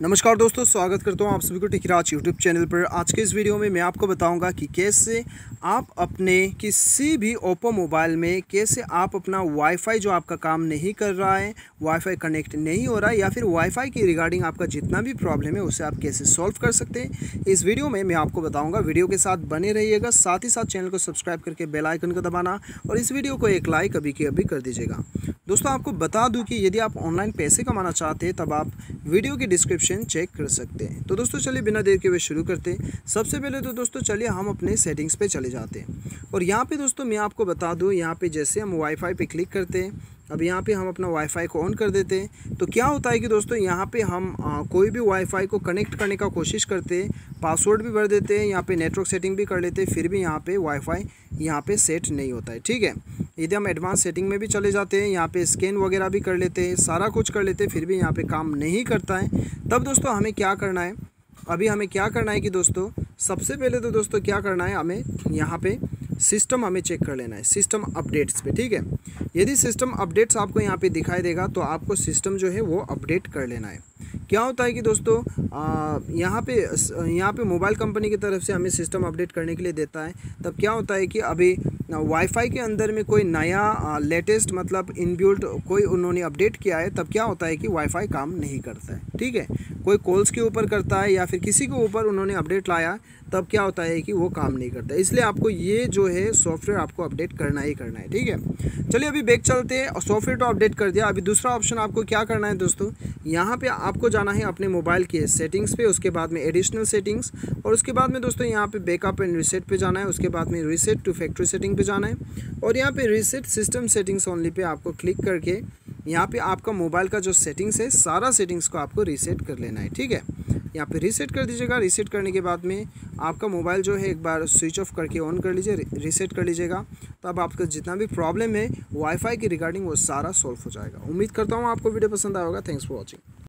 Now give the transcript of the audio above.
नमस्कार दोस्तों, स्वागत करता हूँ आप सभी को टेकराज यूट्यूब चैनल पर। आज के इस वीडियो में मैं आपको बताऊंगा कि कैसे आप अपने किसी भी ओप्पो मोबाइल में कैसे आप अपना वाईफाई जो आपका काम नहीं कर रहा है, वाईफाई कनेक्ट नहीं हो रहा है या फिर वाईफाई की रिगार्डिंग आपका जितना भी प्रॉब्लम है उसे आप कैसे सॉल्व कर सकते हैं। इस वीडियो में मैं आपको बताऊँगा। वीडियो के साथ बने रहिएगा, साथ ही साथ चैनल को सब्सक्राइब करके बेल आइकन को दबाना और इस वीडियो को एक लाइक अभी के अभी कर दीजिएगा। दोस्तों, आपको बता दूं कि यदि आप ऑनलाइन पैसे कमाना चाहते हैं तब आप वीडियो की डिस्क्रिप्शन चेक कर सकते हैं। तो दोस्तों चलिए बिना देर के हुए शुरू करते हैं। सबसे पहले तो दोस्तों चलिए हम अपने सेटिंग्स पे चले जाते हैं और यहाँ पे दोस्तों मैं आपको बता दूं, यहाँ पे जैसे हम वाईफाई पे क्लिक करते हैं, अब यहाँ पे हम अपना वाईफाई को ऑन कर देते हैं तो क्या होता है कि दोस्तों यहाँ पे हम कोई भी वाईफाई को कनेक्ट करने का कोशिश करते हैं, पासवर्ड भी भर देते हैं, यहाँ पे नेटवर्क सेटिंग भी कर लेते हैं, फिर भी यहाँ पे वाईफाई यहाँ पे सेट नहीं होता है। ठीक है, यदि हम एडवांस सेटिंग में भी चले जाते हैं, यहाँ पे स्कैन वगैरह भी कर लेते हैं, सारा कुछ कर लेते हैं, फिर भी यहाँ पे काम नहीं करता है, तब दोस्तों हमें क्या करना है, अभी हमें क्या करना है कि दोस्तों सबसे पहले तो दोस्तों क्या करना है, हमें यहाँ पे सिस्टम हमें चेक कर लेना है, सिस्टम अपडेट्स पे। ठीक है, यदि सिस्टम अपडेट्स आपको यहाँ पे दिखाई देगा तो आपको सिस्टम जो है वो अपडेट कर लेना है। क्या होता है कि दोस्तों यहाँ पे मोबाइल कंपनी की तरफ से हमें सिस्टम अपडेट करने के लिए देता है। तब क्या होता है कि अभी वाईफाई के अंदर में कोई नया लेटेस्ट मतलब इनबिल्ट कोई उन्होंने अपडेट किया है, तब क्या होता है कि वाईफाई काम नहीं करता है। ठीक है, कोई कॉल्स के ऊपर करता है या फिर किसी के ऊपर उन्होंने अपडेट लाया, तब क्या होता है कि वो काम नहीं करता है। इसलिए आपको ये जो है सॉफ्टवेयर आपको अपडेट करना ही करना है। ठीक है, चलिए अभी बैक चलते हैं। सॉफ्टवेयर तो अपडेट कर दिया, अभी दूसरा ऑप्शन आपको क्या करना है दोस्तों, यहाँ पे आपको जाना है अपने मोबाइल के सेटिंग्स पे, उसके बाद में एडिशनल सेटिंग्स और उसके बाद में दोस्तों यहाँ पे बैकअप एंड रीसेट पे जाना है, उसके बाद में रीसेट टू फैक्ट्री सेटिंग पे जाना है और यहाँ पे reset system settings only pay आपको क्लिक करके यहाँ पे आपका मोबाइल का जो सेटिंग्स है सारा सेटिंग्स को आपको रीसेट कर लेना है। ठीक है, यहाँ पे रीसेट कर दीजिएगा। रीसेट करने के बाद में आपका मोबाइल जो है एक बार स्विच ऑफ करके ऑन कर लीजिए, रीसेट कर लीजिएगा, तब आपका जितना भी प्रॉब्लम है वाईफाई की रिगार्डिंग वो सारा सॉल्व हो जाएगा। उम्मीद करता हूँ आपको वीडियो पसंद आया होगा। Thanks for watching.